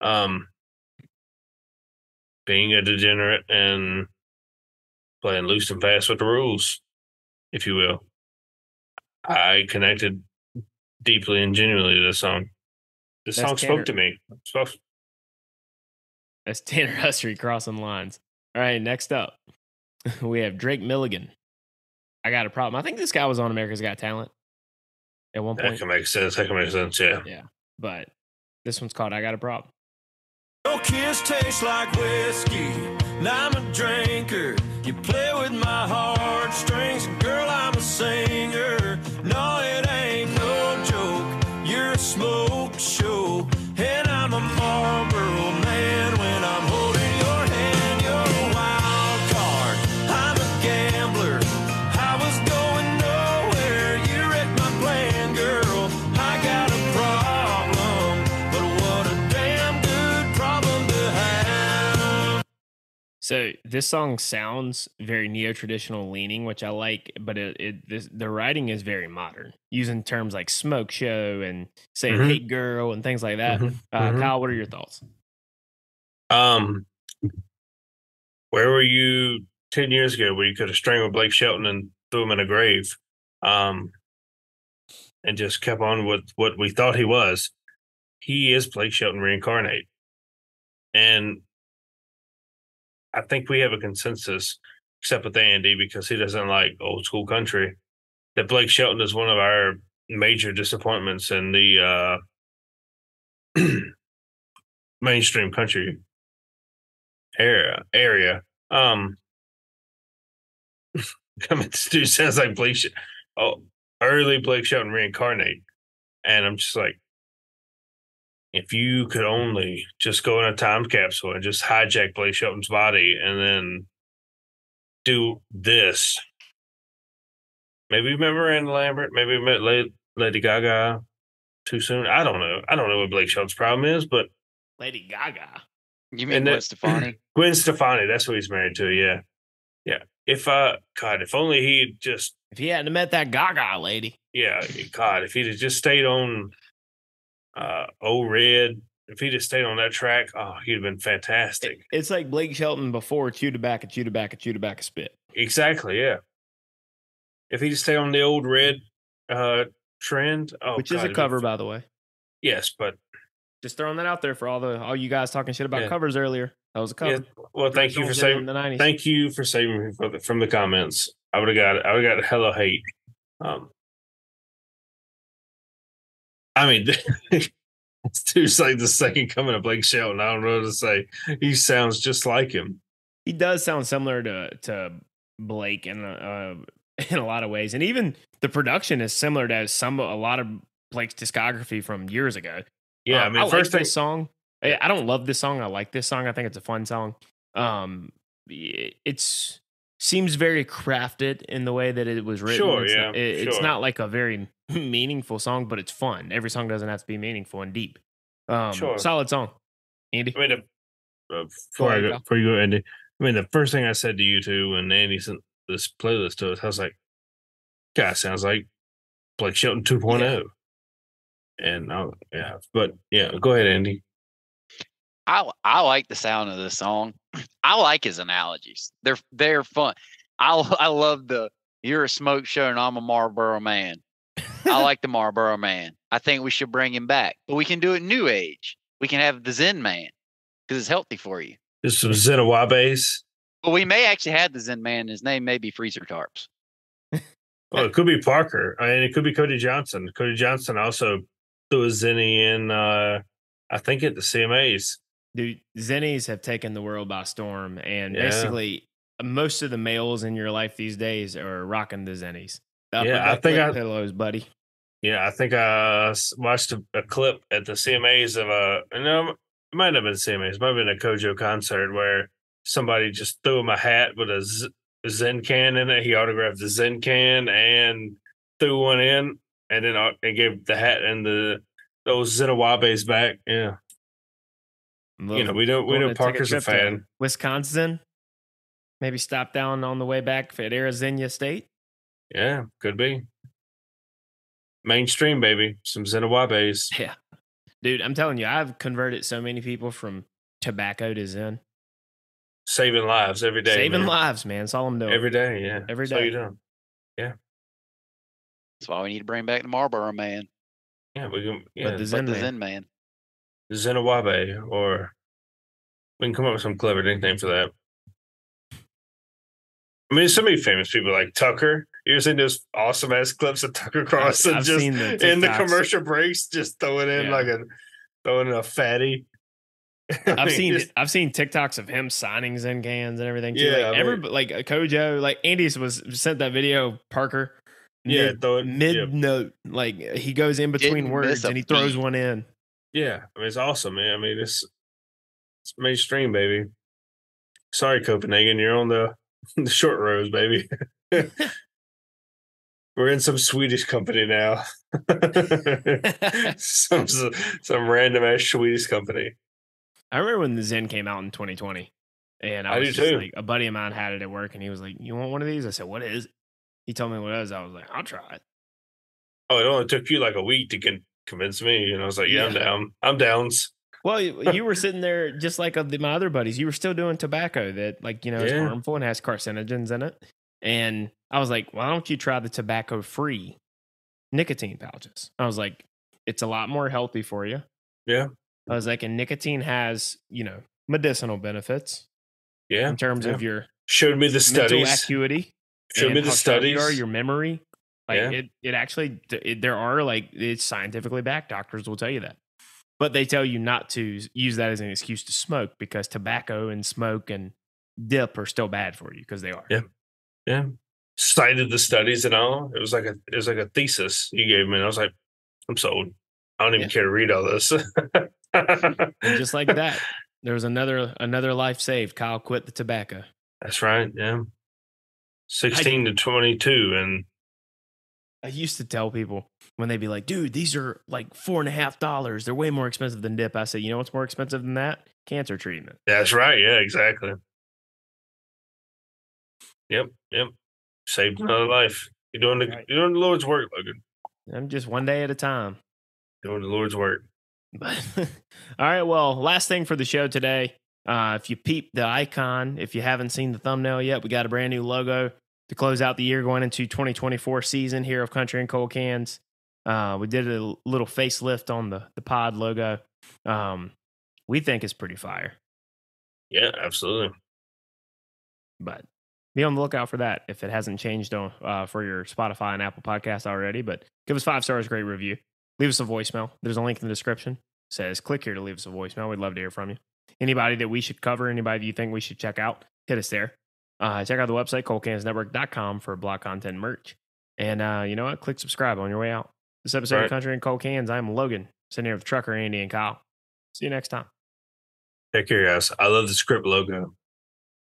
Being a degenerate and playing loose and fast with the rules, if you will. I connected deeply and genuinely to this song. This song spoke to me. That's Tanner Ustry, Crossing Lines. All right, next up, we have Drake Milligan. I Got a Problem. I think this guy was on America's Got Talent at one point. That can make sense. Yeah. Yeah, but this one's called I Got a Problem. Your kiss tastes like whiskey, and I'm a drinker. You play with my heartstrings, girl, I'm a singer. No, it ain't no joke. You're a smoke show, and I'm a Marlboro man when I'm holding your hand. You're a wild card. I'm a gambler. I was going nowhere. You wrecked my plan, girl. I got a problem. So this song sounds very neo-traditional leaning, which I like, but the writing is very modern, using terms like smoke show and saying Mhm. "hey girl" and things like that. Mhm. Mhm. Kyle, what are your thoughts? Where were you 10 years ago where you could have strangled Blake Shelton and threw him in a grave, and just kept on with what we thought he was? He is Blake Shelton reincarnate. And I think we have a consensus, except with Andy, because he doesn't like old school country, that Blake Shelton is one of our major disappointments in the mainstream country area. I mean, this dude sounds like early Blake Shelton reincarnate. And I'm just like, if you could only just go in a time capsule and just hijack Blake Shelton's body and then do this. Maybe we met Miranda Lambert. Maybe we met Lady Gaga too soon. I don't know. I don't know what Blake Shelton's problem is, but Lady Gaga. You mean Gwen Stefani? Gwen Stefani, that's what he's married to. Yeah, yeah. If only he'd just, If he hadn't met that Gaga lady, yeah, God, if he'd have just stayed on Old Red, if he'd have stayed on that track, oh, he'd have been fantastic. it's like Blake Shelton before chew tobacco, chew tobacco, chew tobacco, spit. Exactly, yeah. If he just stayed on the Old Red trend, Which is a cover, by the way. Yes, but just throwing that out there for all you guys talking shit about covers earlier. That was a cover. Yeah. Well, thank you for saving the 90s. Thank you for saving me from the comments. I would have got hella hate. I mean, this dude's like the second coming of Blake Shelton. I don't know what to say. He sounds just like him. He does sound similar to Blake in a lot of ways, and even the production is similar to a lot of Blake's discography from years ago. Yeah, I mean, this song. I don't love this song. I like this song. I think it's a fun song. It's seems very crafted in the way that it was written. Sure, it's not like a very meaningful song, but it's fun. Every song doesn't have to be meaningful and deep. Solid song, Andy. I mean, before you go, Andy. I mean, the first thing I said to you two when Andy sent this playlist to us, I was like, "God, sounds like Blake Shelton 2.0." Yeah. And but go ahead, Andy. I like the sound of this song. I like his analogies. They're fun. I love you're a smoke show and I'm a Marlboro man. I like the Marlboro man. I think we should bring him back, but we can do it new age. We can have the Zen man because it's healthy for you. There's some Zenawabes. But we may actually have the Zen man. His name may be Freezer Tarps. Well, it could be Parker. I mean, it could be Cody Johnson. Cody Johnson also threw a Zenny in, I think, at the CMAs. Dude, Zennies have taken the world by storm, and basically most of the males in your life these days are rocking the Zennies. I think pillows, buddy. Yeah, I think I watched a clip at the CMAs of it might have been CMAs, it might have been a Kojo concert where somebody just threw him a hat with a Zen can in it. He autographed the Zen can and threw one in, and then and gave the hat and those Zenawabes back. Yeah. We know Parker's a fan. Wisconsin, maybe stop down on the way back at Arizona State. Yeah, could be. Mainstream, baby. Some Zenawabes. Yeah. Dude, I'm telling you, I've converted so many people from tobacco to Zen. Saving lives every day. Saving lives, man. That's all I'm doing. Every day, yeah. Every day. That's all you're doing. Yeah. That's why we need to bring back the Marlboro man. Yeah, we can. Yeah, but the Zen man. Zenawabe, or we can come up with some clever nickname for that. I mean, so many famous people like Tucker. You ever seen those awesome ass clips of Tucker Carlson just in the commercial breaks, just throwing in a fatty? I've seen TikToks of him signing Zen cans and everything too. Yeah, like Kojo, like Andy's sent that video, Parker. Mid note, like he goes in between words and he throws one in. Yeah, I mean it's awesome, man. I mean it's mainstream, baby. Sorry, Copenhagen, you're on the short rows, baby. We're in some Swedish company now. some random ass Swedish company. I remember when the Zen came out in 2020. And I was do just too. like, a buddy of mine had it at work, and he was like, "You want one of these?" I said, "What is it?" He told me what it was. I was like, "I'll try it." Oh, it only took you like a week to convince me, and I was like, "Yeah, I'm Yeah. down. I'm downs." Well, you were sitting there just like my other buddies. You were still doing tobacco that, like, is Yeah. harmful and has carcinogens in it. And I was like, why don't you try the tobacco-free nicotine pouches? I was like, it's a lot more healthy for you. Yeah. I was like, and nicotine has, medicinal benefits Yeah. in terms yeah. of your Showed me the mental studies. acuity. Showed and me the how sharp you are, studies. your memory. Like Yeah. it actually, there are, like, it's scientifically backed. Doctors will tell you that. But they tell you not to use that as an excuse to smoke, because tobacco and smoke and dip are still bad for you, because they are. Yeah. Yeah. Cited the studies and all. It was like a thesis you gave me. And I was like, I'm sold. I don't even care to read all this. And just like that, there was another life saved. Kyle quit the tobacco. That's right. Yeah. 16 to 22. And I used to tell people when they'd be like, dude, these are like $4.50. They're way more expensive than dip. I said, you know what's more expensive than that? Cancer treatment. that's right. Yeah, exactly. Yep. Saved another life. You're doing the Lord's work, Logan. I'm just one day at a time. Doing the Lord's work. But all right, well, last thing for the show today. If you peep the icon, if you haven't seen the thumbnail yet, we got a brand new logo to close out the year going into 2024 season here of Country and Cold Cans. We did a little facelift on the pod logo. We think it's pretty fire. Yeah, absolutely. But be on the lookout for that if it hasn't changed on for your Spotify and Apple Podcasts already. But give us 5 stars, great review. Leave us a voicemail. There's a link in the description. It says click here to leave us a voicemail. We'd love to hear from you. Anybody that we should cover, anybody that you think we should check out, hit us there. Check out the website, coldcansnetwork.com, for blog content merch. And you know what? Click subscribe on your way out. This episode of Country and Cold Cans, I'm Logan, sitting here with Trucker Andy and Kyle. See you next time. Take care, guys. I love the script logo.